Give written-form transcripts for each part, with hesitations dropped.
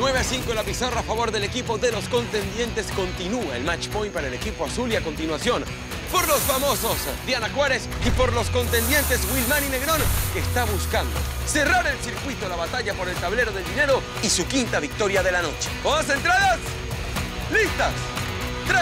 9-5 en la pizarra a favor del equipo de los contendientes. Continúa el match point para el equipo azul y a continuación, por los famosos Diana Juárez y por los contendientes Wilmary Negrón, que está buscando cerrar el circuito, la batalla por el tablero del dinero y su quinta victoria de la noche. ¿Todas entradas? ¿Listas? 3,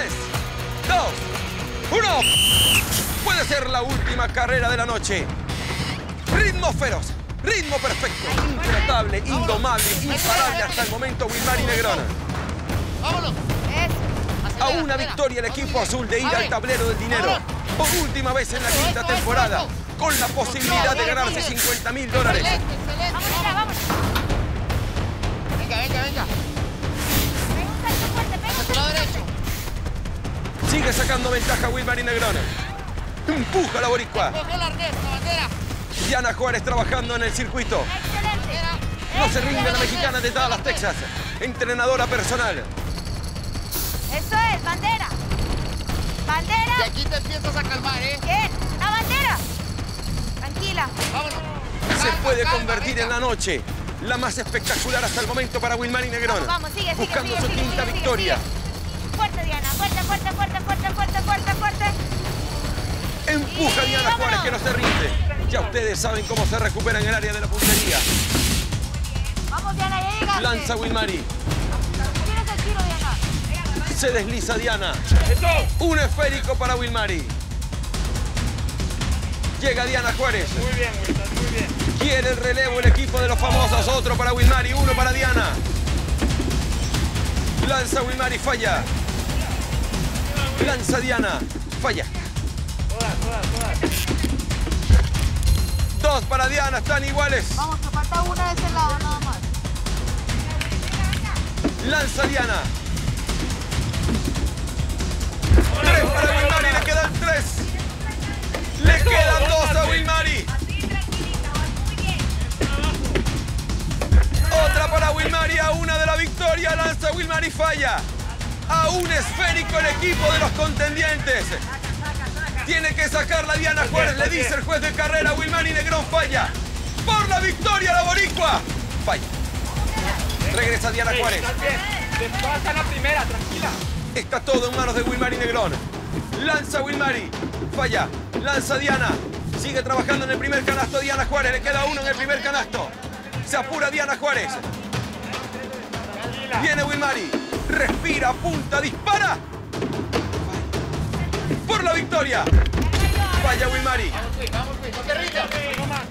2, 1. Puede ser la última carrera de la noche. Ritmo feroz, ritmo perfecto, intratable, indomable, imparable hasta el momento Wilmary Negrón. ¡Vámonos! A una victoria el equipo azul de ir al tablero del dinero. Por última vez en la quinta temporada, con la posibilidad de ganarse $50.000. ¡Excelente! Vamos, mira, vamos. Venga. Pega un salto fuerte, pega un Hacia tu lado derecho. Sigue sacando ventaja Wilmary Negrón. Empuja la boricua. Coge la arnés, la bandera. Diana Juárez trabajando en el circuito. excelente. No se rinde la mexicana de Dallas, Texas. Entrenadora personal. Eso es, bandera. Bandera. Y aquí te empiezas a calmar, ¿eh? Bien, la bandera. Tranquila. Vámonos. Se Calma, puede calma, convertir venga. en la noche la más espectacular hasta el momento para Wilmary Negrón. Vamos, sigue. Buscando su quinta victoria. Fuerte, Diana. Fuerte. Empuja Y Diana vámonos. Juárez, que no se rinde. Ya ustedes saben cómo se recupera en el área de la puntería. Vamos, Diana, ya llegaste. Lanza Wilmary. Tienes el tiro, Diana. Se desliza Diana. Un esférico para Wilmary. Llega Diana Juárez. Muy bien, Wilson, muy bien. Quiere el relevo el equipo de los famosos. Otro para Wilmary, uno para Diana. Lanza Wilmary, falla. Lanza Diana, falla. Todas. 2 para Diana, están iguales. Vamos, que falta una de ese lado, nada más. Lanza Diana. 3 para Wilmary, le quedan 3. Le quedan 2 a Wilmary. Otra para Wilmary, a una de la victoria. Lanza Wilmary, falla. A un esférico el equipo de los contendientes. Tiene que sacar la Diana Juárez, le dice el juez de carrera. Wilmary Negrón falla. Por la victoria la boricua. Falla. Regresa Diana Juárez. Estás bien. Te vas a la primera, tranquila. Está todo en manos de Wilmary Negrón. Lanza Wilmary. Falla. Lanza Diana. Sigue trabajando en el primer canasto Diana Juárez. Le queda uno en el primer canasto. Se apura Diana Juárez. Tranquila. Viene Wilmary. Respira, apunta, dispara. Por la victoria. Falla Wilmary. Vamos, no te rindas. No más.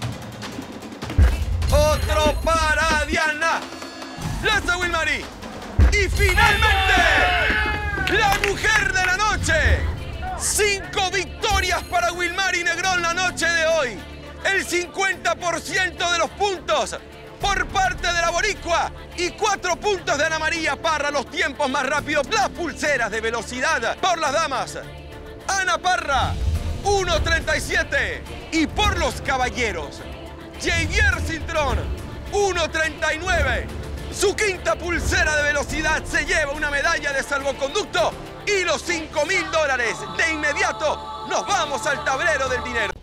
Otro para Diana. Lanza Wilmary. Y finalmente, la mujer de la noche. 5 victorias para Wilmary Negrón la noche de hoy. El 50% de los puntos por parte de la boricua y 4 puntos de Ana María Parra. Los tiempos más rápidos, las pulseras de velocidad por las damas. Ana Parra, 1.37. Y por los caballeros, Javier Cintrón, 1.39. Su quinta pulsera de velocidad se lleva una medalla de salvoconducto y los $5.000. De inmediato nos vamos al tablero del dinero.